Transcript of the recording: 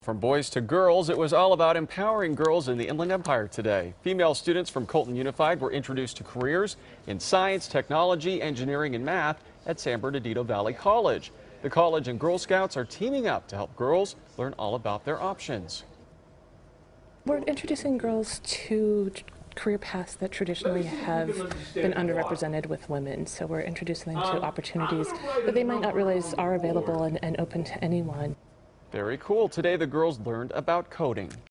From boys to girls, it was all about empowering girls in the Inland Empire today. Female students from Colton Unified were introduced to careers in science, technology, engineering, and math at San Bernardino Valley College. The college and Girl Scouts are teaming up to help girls learn all about their options. We're introducing girls to career paths that traditionally have been underrepresented with women. So we're introducing them to opportunities that they might not realize are available and open to anyone. Very cool. Today, the girls learned about coding.